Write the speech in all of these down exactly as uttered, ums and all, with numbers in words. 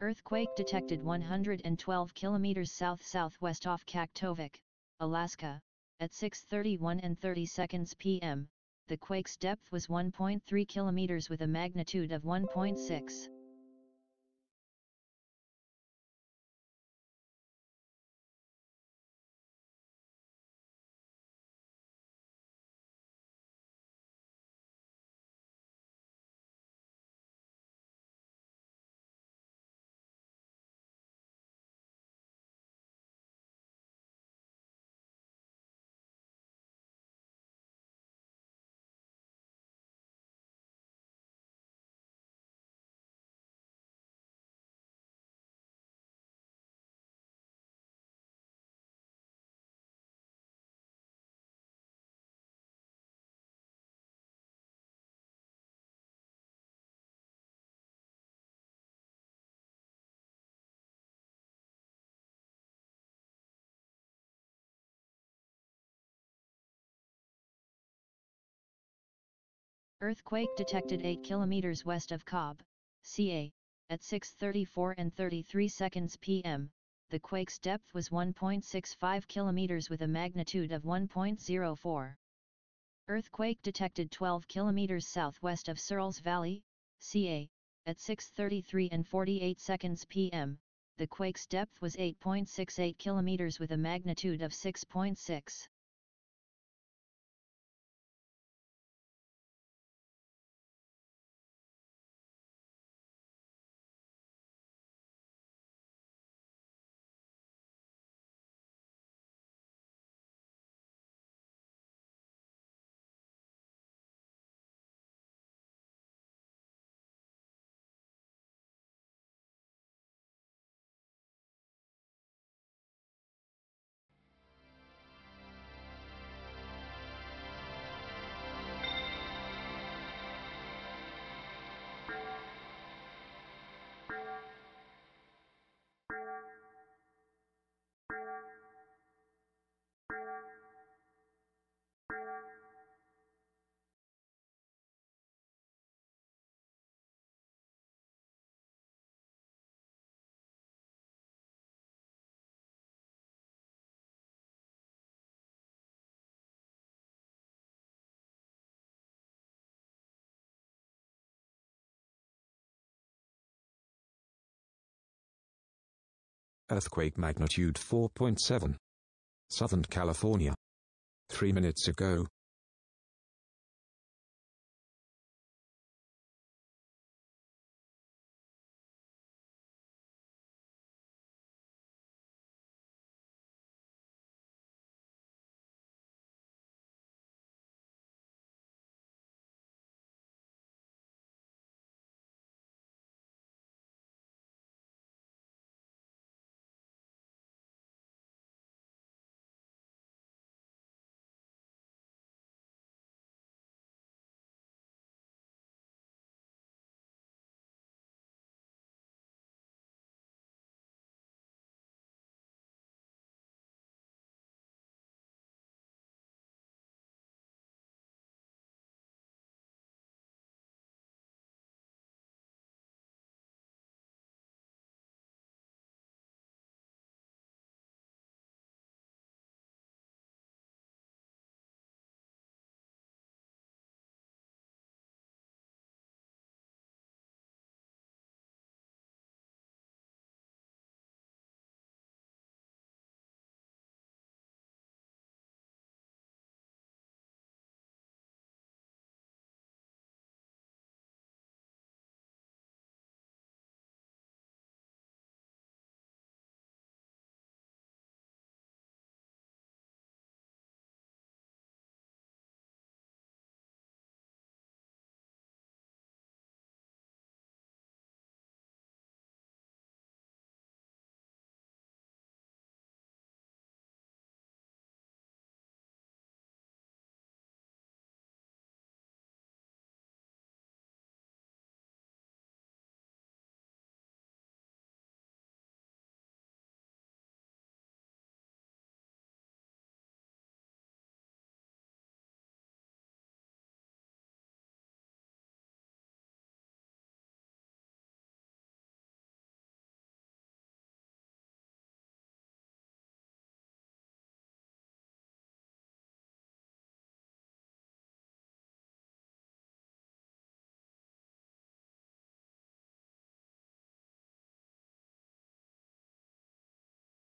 Earthquake detected one hundred twelve kilometers south-southwest off Kaktovik, Alaska, at six thirty-one and thirty seconds p m. The quake's depth was one point three kilometers with a magnitude of one point six. Earthquake detected eight kilometers west of Cobb, C A, at six thirty-four and thirty-three seconds p m. The quake's depth was one point six five kilometers with a magnitude of one point zero four. Earthquake detected twelve kilometers southwest of Searles Valley, C A, at six thirty-three and forty-eight seconds p m. The quake's depth was eight point six eight kilometers with a magnitude of six point six. Earthquake magnitude four point seven. Southern California. Three minutes ago.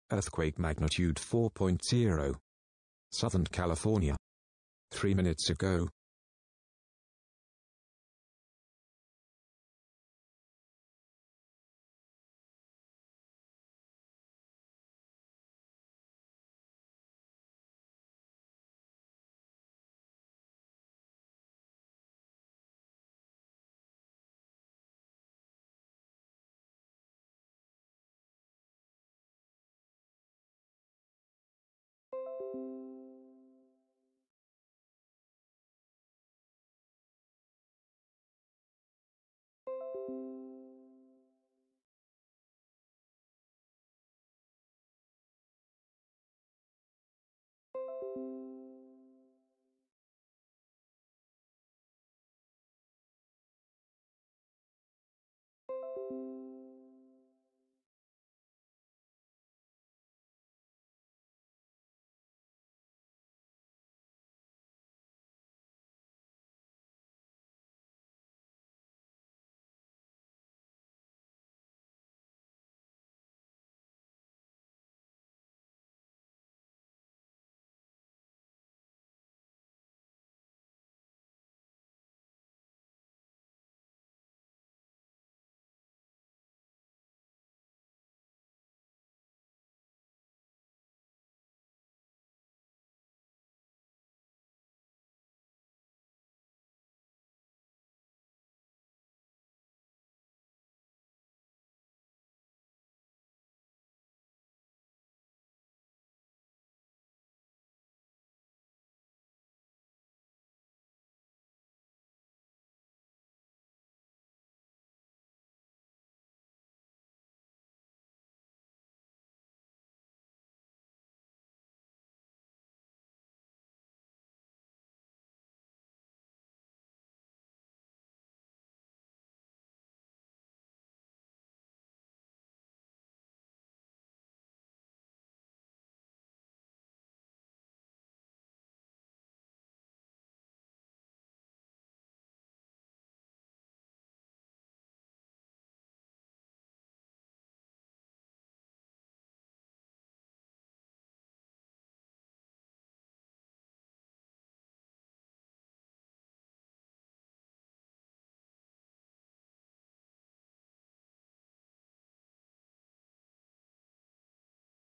Earthquake magnitude four point zero. Southern California. Three minutes ago.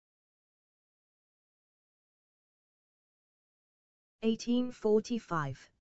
eighteen forty-five